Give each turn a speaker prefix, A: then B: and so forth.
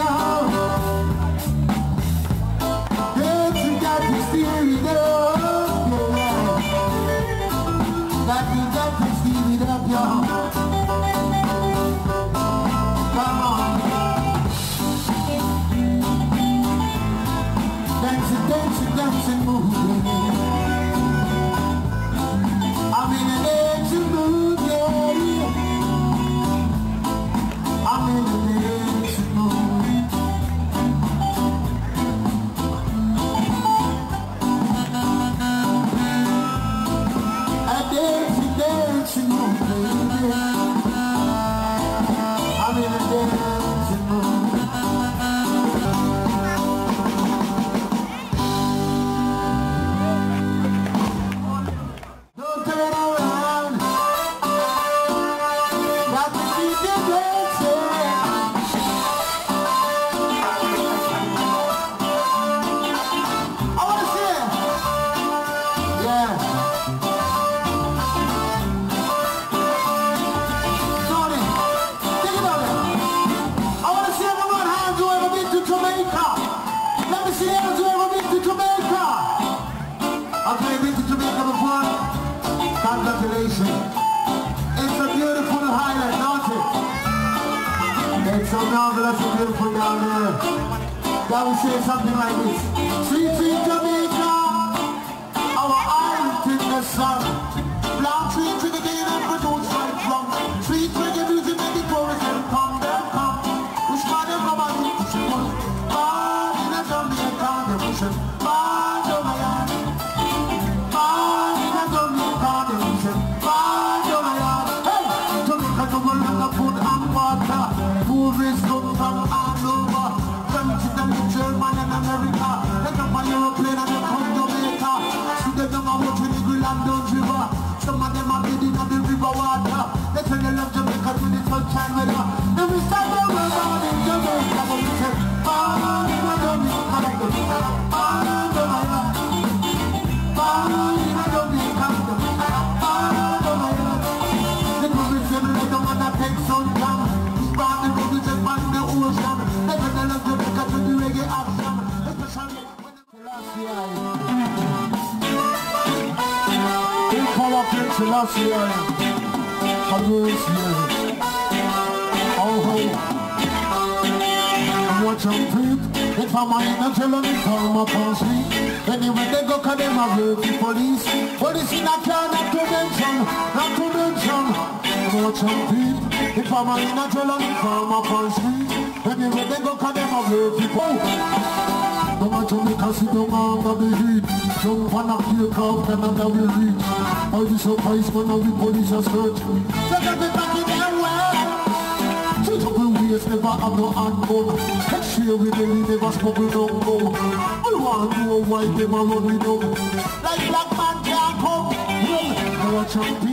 A: I will say something like this. Sweet, sweet Jamaica, our island in the sun. Black sweet reggae game and produce right from. Sweet reggae music make the chorus and come, then come. Push man and come and push it on. Man in a Jamaica, they push it. Man to my yard. Man in a Jamaica, they push it. Man to my yard. Hey, Jamaica to go like a food and water. Movies come from all over. German and America, they come on European and they come Jamaica. See them young and watching the Greenland River. Some of them are bathing on the river water. They say they love Jamaica with the sunshine weather. Then we start the world out in Jamaica, but we say, man in a Jamaica, like the man in Jamaica, man in a Jamaica, man in Jamaica. They come with them like the man that takes some time. Span the road with them on the ocean. They say they love Jamaica to the reggae action, especially when they call up in Selassie, watch them creep. If I'm a tell them if I'm up on street. Anyway they go cause them a work the police. Police in a car, not to mention, not to mention. Watch them creep. If I'm a tell them if I'm up on street. Anyway they go cause them a work the police. Don't want to make us sit down under the heat. Jump on a aircraft and under we reach. I'll be surprised when all the police are searching. Take a bit back in their way. Shoot up the waist, never have no handgun. Head share with them, we never smuggle no go. I want to know why them a run with them. Like black man can't come. Well, watch out.